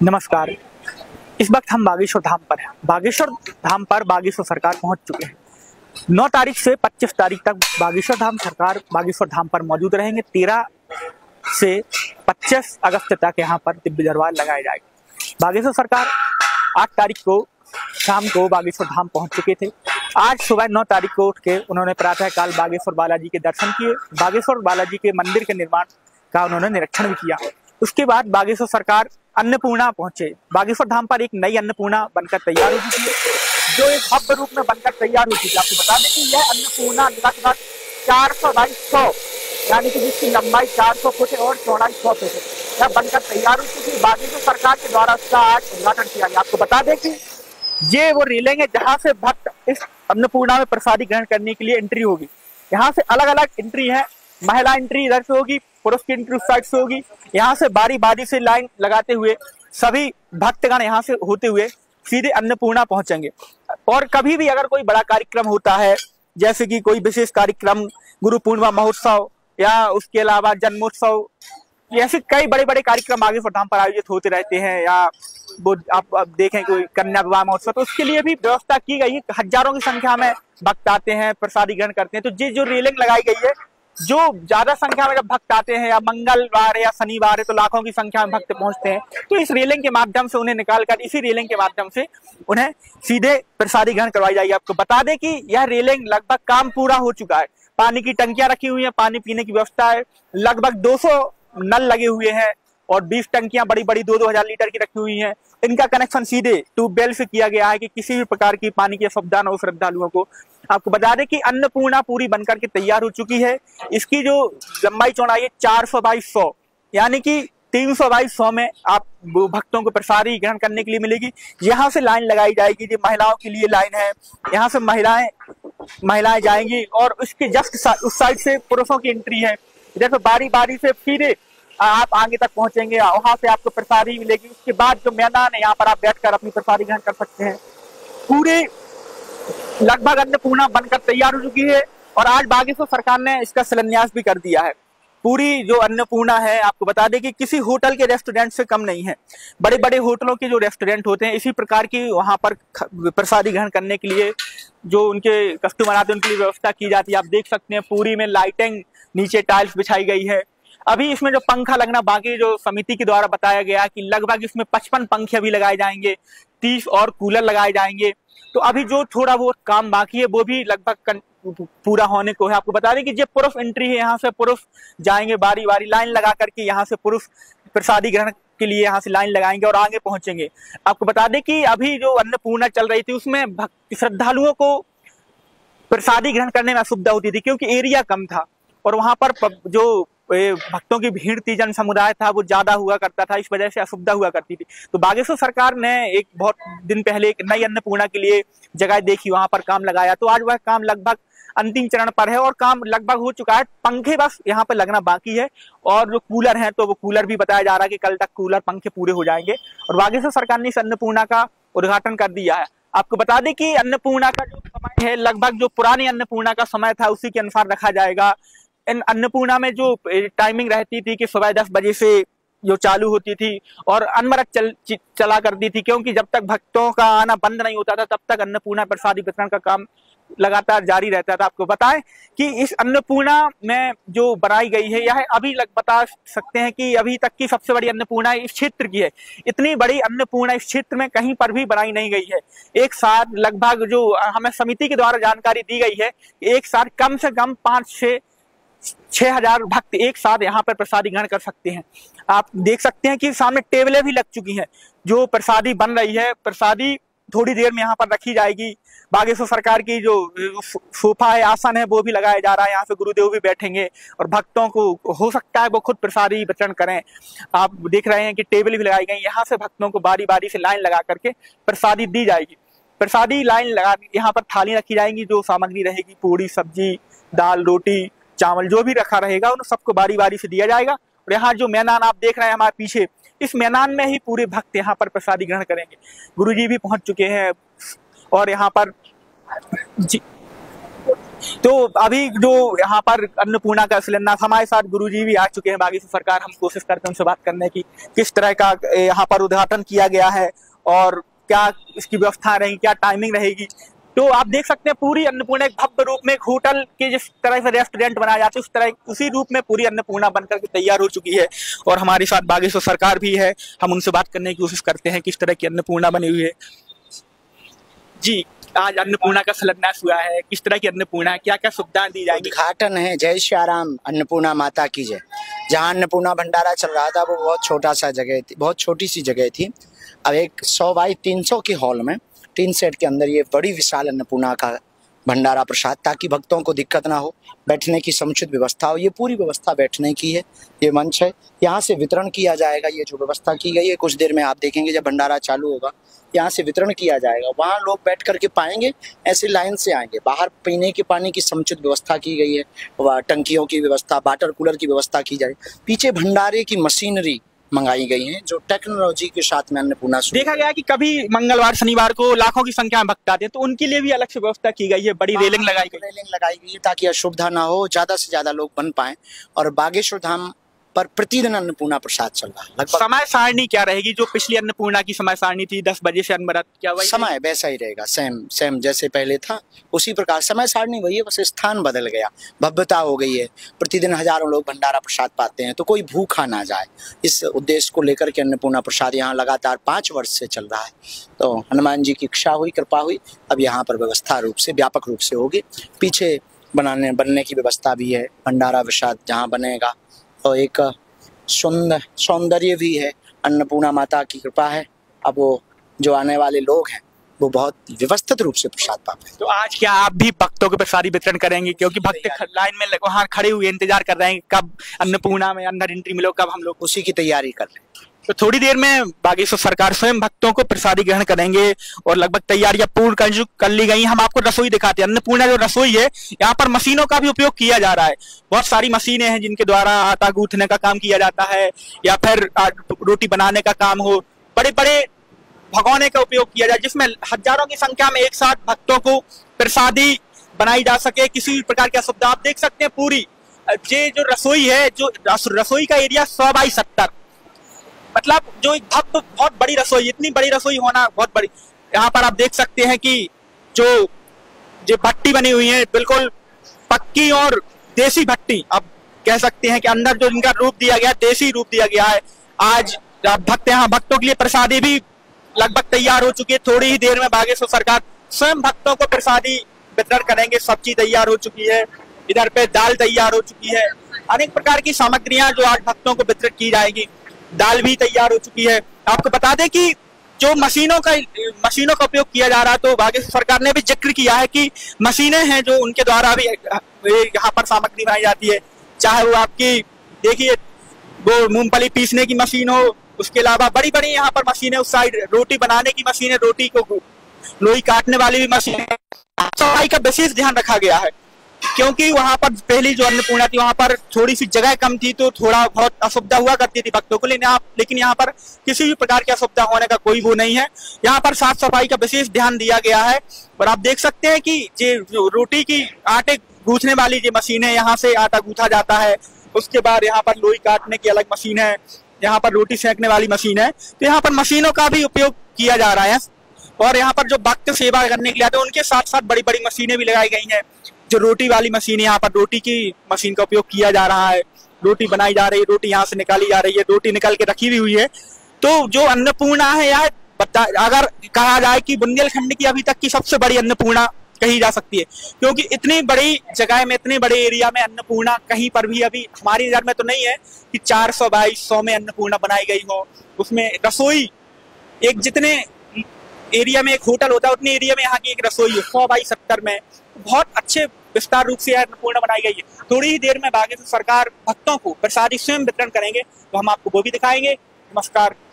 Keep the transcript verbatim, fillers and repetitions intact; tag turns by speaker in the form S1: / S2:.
S1: नमस्कार। इस वक्त हम बागेश्वर धाम पर हैं। बागेश्वर धाम पर बागेश्वर सरकार पहुंच चुके हैं। नौ तारीख से पच्चीस तारीख तक बागेश्वर धाम सरकार बागेश्वर धाम पर मौजूद रहेंगे। तेरह से पच्चीस अगस्त तक यहां पर दिव्य दरबार लगाए जाएंगे। बागेश्वर सरकार आठ तारीख को शाम को बागेश्वर धाम पहुंच चुके थे। आज सुबह नौ तारीख को उठ के उन्होंने प्रातः काल बागेश्वर बालाजी के दर्शन किए। बागेश्वर बालाजी के मंदिर के निर्माण का उन्होंने निरीक्षण भी किया। उसके बाद बागेश्वर सरकार अन्नपूर्णा पहुंचे। बागेश्वर धाम पर एक नई अन्नपूर्णा बनकर तैयार हो चुकी है, जो एक भव्य रूप में बनकर तैयार हो चुकी है। आपको बता दें कि यह अन्नपूर्णा लगभग चार सौ बाई सौ यानी कि जिसकी लंबाई चार सौ फुट है और चौड़ाई सौ फुट है, यह बनकर तैयार हो चुकी है। बागेश्वर सरकार के द्वारा उसका आज उद्घाटन किया गया। आपको बता दें कि ये वो रेलिंग है जहाँ से भक्त इस अन्नपूर्णा में प्रसादी ग्रहण करने के लिए एंट्री होगी। यहाँ से अलग अलग एंट्री है। महिला एंट्री इधर से होगी, पुरुष की एंट्री उस साइड से होगी। यहाँ से बारी बारी से लाइन लगाते हुए सभी भक्तगण यहाँ से होते हुए सीधे अन्नपूर्णा पहुंचेंगे। और कभी भी अगर कोई बड़ा कार्यक्रम होता है, जैसे कि कोई विशेष कार्यक्रम, गुरु पूर्णिमा महोत्सव या उसके अलावा जन्मोत्सव, ऐसे कई बड़े बड़े कार्यक्रम बागेश्वर धाम पर आयोजित होते रहते हैं, या वो आप, आप देखें कोई कन्या विवाह महोत्सव, तो उसके लिए भी व्यवस्था की गई है। हजारों की संख्या में भक्त आते हैं, प्रसादी ग्रहण करते हैं। तो ये जो रेलिंग लगाई गई है, जो ज्यादा संख्या में जब भक्त आते हैं, या मंगलवार या शनिवार है तो लाखों की संख्या में भक्त पहुंचते हैं, तो इस रेलिंग के माध्यम से उन्हें निकालकर इसी रेलिंग के माध्यम से उन्हें सीधे प्रसादी ग्रहण करवाई जाएगी। आपको बता दें कि यह रेलिंग लगभग काम पूरा हो चुका है। पानी की टंकियां रखी हुई है, पानी पीने की व्यवस्था है। लगभग दो सौ नल लगे हुए हैं और बीस टंकियां बड़ी बड़ी दो दो हजार लीटर की रखी हुई हैं। इनका कनेक्शन सीधे ट्यूबवेल से किया गया है कि किसी भी प्रकार की पानी की असुविधा न हो श्रद्धालुओं को। आपको बता दें कि अन्नपूर्णा पूरी बनकर के तैयार हो चुकी है। इसकी जो लंबाई चौड़ाई है चार सौ बाई सौ यानी कि तीन सौ बाई सौ में आप भक्तों को प्रसादी ग्रहण करने के लिए मिलेगी। यहाँ से लाइन लगाई जाएगी, जो महिलाओं के लिए लाइन है। यहाँ से महिलाएं महिलाएं जाएंगी और उसके जस्ट उस साइड से पुरुषों की एंट्री है। इधर से बारी बारी से सीधे आप आगे तक पहुंचेंगे, वहां से आपको प्रसादी मिलेगी। उसके बाद जो मैदान है, यहाँ पर आप बैठकर अपनी प्रसादी ग्रहण कर सकते हैं। पूरे लगभग अन्नपूर्णा बनकर तैयार हो चुकी है और आज बागेश्वर सरकार ने इसका शिलान्यास भी कर दिया है। पूरी जो अन्नपूर्णा है, आपको बता दें कि किसी होटल के रेस्टोरेंट से कम नहीं है। बड़े बड़े होटलों के जो रेस्टोरेंट होते हैं, इसी प्रकार की वहां पर प्रसादी ग्रहण करने के लिए जो उनके कस्टमर आते हैं उनके लिए व्यवस्था की जाती है। आप देख सकते हैं पूरी में लाइटिंग, नीचे टाइल्स बिछाई गई है। अभी इसमें जो पंखा लगना बाकी, जो समिति के द्वारा बताया गया कि लगभग इसमें पचपन पंखे अभी लगाए जाएंगे, तीस और कूलर लगाए जाएंगे। तो अभी जो थोड़ा बहुत काम बाकी है वो भी लगभग पूरा होने को है। आपको बता दें कि जो पुरुष एंट्री है, यहाँ से पुरुष जाएंगे बारी बारी लाइन लगा करके। यहाँ से पुरुष प्रसादी ग्रहण के लिए यहाँ से लाइन लगाएंगे और आगे पहुंचेंगे। आपको बता दें कि अभी जो अन्नपूर्णा चल रही थी उसमें भक्त श्रद्धालुओं को प्रसादी ग्रहण करने में असुविधा होती थी, क्योंकि एरिया कम था और वहां पर जो भक्तों की भीड़ थी, जन समुदाय था, वो ज्यादा हुआ करता था। इस वजह से असुविधा हुआ करती थी। तो बागेश्वर सरकार ने एक बहुत दिन पहले एक नई अन्नपूर्णा के लिए जगह देखी, वहां पर काम लगाया। तो आज वह काम लगभग अंतिम चरण पर है और काम लगभग हो चुका है। पंखे बस यहाँ पर लगना बाकी है और जो कूलर है, तो वो कूलर भी बताया जा रहा है कि कल तक कूलर पंखे पूरे हो जाएंगे। और बागेश्वर सरकार ने इस अन्नपूर्णा का उद्घाटन कर दिया है। आपको बता दें कि अन्नपूर्णा का जो समय है, लगभग जो पुरानी अन्नपूर्णा का समय था उसी के अनुसार रखा जाएगा। इन अन्नपूर्णा में जो टाइमिंग रहती थी कि सुबह दस बजे से जो चालू होती थी और अनवरत चल चला करती थी, क्योंकि जब तक भक्तों का आना बंद नहीं होता था तब तक अन्नपूर्णा प्रसादी वितरण का काम लगातार जारी रहता था। आपको बताएं कि इस अन्नपूर्णा में जो बनाई गई है, यह अभी लग बता सकते हैं कि अभी तक की सबसे बड़ी अन्नपूर्णा इस क्षेत्र की है। इतनी बड़ी अन्नपूर्णा इस क्षेत्र में कहीं पर भी बनाई नहीं गई है। एक साथ लगभग जो हमें समिति के द्वारा जानकारी दी गई है, एक साथ कम से कम पांच छह छह हजार भक्त एक साथ यहाँ पर प्रसादी ग्रहण कर सकते हैं। आप देख सकते हैं कि सामने टेबलें भी लग चुकी हैं। जो प्रसादी बन रही है, प्रसादी थोड़ी देर में यहाँ पर रखी जाएगी। बागेश्वर सरकार की जो सोफा है, आसन है, वो भी लगाया जा रहा है। यहाँ पे गुरुदेव भी बैठेंगे और भक्तों को हो सकता है वो खुद प्रसादी वितरण करें। आप देख रहे हैं कि टेबल भी लगाई गई। यहाँ से भक्तों को बारी बारी से लाइन लगा करके प्रसादी दी जाएगी। प्रसादी लाइन लगा, यहाँ पर थाली रखी जाएगी, जो सामग्री रहेगी, पूरी, सब्जी, दाल, रोटी, चावल, जो भी रखा रहेगा उन सबको बारी बारी से दिया जाएगा। और यहाँ जो मैदान आप देख रहे हैं हमारे पीछे, इस मैदान में ही पूरे भक्त यहाँ पर प्रसादी ग्रहण करेंगे। गुरुजी भी पहुंच चुके हैं और यहाँ पर जी तो अभी जो यहाँ पर अन्नपूर्णा का सिलेंडर, हमारे साथ गुरुजी भी आ चुके हैं बागेश्वर सरकार। हम कोशिश करते हैं उनसे बात करने की, किस तरह का यहाँ पर उद्घाटन किया गया है और क्या इसकी व्यवस्था रहेगी, क्या टाइमिंग रहेगी। तो आप देख सकते हैं पूरी अन्नपूर्णा एक भव्य रूप में, एक होटल के जिस तरह से रेस्टोरेंट बनाया जाता है उस तरह उसी रूप में पूरी अन्नपूर्णा बनकर के तैयार हो चुकी है। और हमारे साथ बागेश्वर सरकार भी है, हम उनसे बात करने की कोशिश करते हैं किस तरह की अन्नपूर्णा बनी हुई है। जी, आज अन्नपूर्णा का शिलान्यास हुआ है, किस तरह की अन्नपूर्णा है, क्या क्या सुविधाएं दी जाएगी?
S2: उद्घाटन है। जय श्री राम, अन्नपूर्णा माता की जय। जहाँ अन्नपूर्णा भंडारा चल रहा था वो बहुत छोटा सा जगह थी, बहुत छोटी सी जगह थी। अब एक सौ बाई तीन सौ के हॉल में, तीन सेट के अंदर ये बड़ी विशाल अन्नपूर्णा का भंडारा प्रसाद, ताकि भक्तों को दिक्कत ना हो, बैठने की समुचित व्यवस्था हो। ये पूरी व्यवस्था बैठने की है, ये मंच है, यहाँ से वितरण किया जाएगा। ये जो व्यवस्था की गई है, कुछ देर में आप देखेंगे जब भंडारा चालू होगा यहाँ से वितरण किया जाएगा। वहाँ लोग बैठ करके पाएंगे, ऐसे लाइन से आएंगे। बाहर पीने के पानी की समुचित व्यवस्था की गई है, वह टंकियों की व्यवस्था, वाटर कूलर की व्यवस्था की जाए। पीछे भंडारे की मशीनरी मंगाई गई है जो टेक्नोलॉजी के साथ में अन्नपूर्णा।
S1: देखा गया कि कभी मंगलवार शनिवार को लाखों की संख्या में भक्त आते हैं, तो उनके लिए भी अलग से व्यवस्था की गई है, बड़ी रेलिंग लगाई गई
S2: रेलिंग लगाई गई है ताकि असुविधा ना हो, ज्यादा से ज्यादा लोग बन पाए। और बागेश्वर धाम पर प्रतिदिन अन्नपूर्णा प्रसाद चल रहा है। लगभग
S1: समय सारणी क्या रहेगी? जो पिछली अन्नपूर्णा की समय सारणी थी दस बजे से अनवरत, क्या वही
S2: समय वैसा ही रहेगा? सेम सेम जैसे पहले था उसी प्रकार समय सारणी वही है, बस स्थान बदल गया, भव्यता हो गई है। प्रतिदिन हजारों लोग भंडारा प्रसाद पाते हैं, तो कोई भूखा ना जाए, इस उद्देश्य को लेकर के अन्नपूर्णा प्रसाद यहाँ लगातार पाँच वर्ष से चल रहा है। तो हनुमान जी की इच्छा हुई, कृपा हुई, अब यहाँ पर व्यवस्था रूप से व्यापक रूप से होगी। पीछे बनाने बनने की व्यवस्था भी है, भंडारा प्रसाद जहाँ बनेगा, और एक सुंदर सौंदर्य भी है। अन्नपूर्णा माता की कृपा है, अब वो जो आने वाले लोग हैं वो बहुत व्यवस्थित रूप से प्रसाद पाते हैं।
S1: तो आज क्या आप भी भक्तों को प्रसादी वितरण करेंगे? क्योंकि भक्त लाइन में वहाँ खड़े हुए इंतजार कर रहे हैं कब अन्नपूर्णा में अंदर एंट्री मिलो, कब हम लोग
S2: उसी की तैयारी कर रहे हैं।
S1: तो थोड़ी देर में बागेश्वर सरकार स्वयं भक्तों को प्रसादी ग्रहण करेंगे और लगभग तैयारियां पूर्ण कर, कर ली गई। हम आपको रसोई दिखाते हैं। अन्नपूर्णा जो रसोई है, यहाँ पर मशीनों का भी उपयोग किया जा रहा है। बहुत सारी मशीनें हैं जिनके द्वारा आटा गूंथने का काम किया जाता है या फिर रोटी बनाने का काम हो। बड़े बड़े भगोने का उपयोग किया जाए जिसमें हजारों की संख्या में एक साथ भक्तों को प्रसादी बनाई जा सके, किसी भी प्रकार की असुविधा। आप देख सकते हैं पूरी ये जो रसोई है, जो रसोई का एरिया सौ बाई सत्तर, मतलब जो एक भव्य बहुत बड़ी रसोई, इतनी बड़ी रसोई होना बहुत बड़ी। यहाँ पर आप देख सकते हैं कि जो जो भट्टी बनी हुई है बिल्कुल पक्की और देसी भट्टी, आप कह सकते हैं कि अंदर जो इनका रूप दिया गया, देसी रूप दिया गया है। आज भक्त यहाँ भक्तों के लिए प्रसादी भी लगभग तैयार हो चुकी है। थोड़ी ही देर में बागेश्वर सरकार स्वयं भक्तों को प्रसादी वितरण करेंगे। सब्जी तैयार हो चुकी है, इधर पे दाल तैयार हो चुकी है, अनेक प्रकार की सामग्रियां जो आज भक्तों को वितरित की जाएगी। दाल भी तैयार हो चुकी है। आपको बता दें कि जो मशीनों का मशीनों का उपयोग किया जा रहा है, तो बागेश्वर सरकार ने भी जिक्र किया है कि मशीनें हैं जो उनके द्वारा भी यहाँ पर सामग्री बनाई जाती है। चाहे वो आपकी देखिए वो मूंगफली पीसने की मशीन हो, उसके अलावा बड़ी बड़ी यहाँ पर मशीनें, उस साइड रोटी बनाने की मशीनें, रोटी को लोई काटने वाली भी मशीन है। सफाई का विशेष ध्यान रखा गया है क्योंकि वहां पर पहली जो अन्नपूर्णा थी वहां पर थोड़ी सी जगह कम थी, तो थोड़ा बहुत असुविधा हुआ करती थी भक्तों को। लेकिन आप लेकिन यहाँ पर किसी भी प्रकार की असुविधा होने का कोई वो नहीं है। यहाँ पर साफ सफाई का विशेष ध्यान दिया गया है। और आप देख सकते हैं कि जो रोटी की आटे गूंथने वाली जो मशीन है, यहाँ से आटा गूंथा जाता है। उसके बाद यहाँ पर लोई काटने की अलग मशीन है, यहाँ पर रोटी सेकने वाली मशीन है। तो यहाँ पर मशीनों का भी उपयोग किया जा रहा है। और यहाँ पर जो भक्त सेवा करने के लिए आते हैं उनके साथ साथ बड़ी बड़ी मशीनें भी लगाई गई हैं। जो रोटी वाली मशीन है, यहाँ पर रोटी की मशीन का उपयोग किया जा रहा है। रोटी बनाई जा रही है, रोटी यहाँ से निकाली जा रही है, रोटी निकाल के रखी हुई है। तो जो अन्नपूर्णा है यह अगर कहा जाए कि बुंदेलखंड की अभी तक की सबसे बड़ी अन्नपूर्णा कही जा सकती है, क्योंकि इतनी बड़ी जगह में, इतने बड़े एरिया में अन्नपूर्णा कहीं पर भी अभी हमारी नजर में तो नहीं है कि चार सौ बाई सौ में अन्नपूर्णा बनाई गई हो। उसमें रसोई एक जितने एरिया में एक होटल होता है उतने एरिया में यहाँ की एक रसोई है सौ बाई सत्तर में। बहुत अच्छे विस्तार रूप से अन्नपूर्णा बनाई गई है। थोड़ी ही देर में बागेश्वर सरकार भक्तों को प्रसादी स्वयं वितरण करेंगे, तो हम आपको वो भी दिखाएंगे। नमस्कार।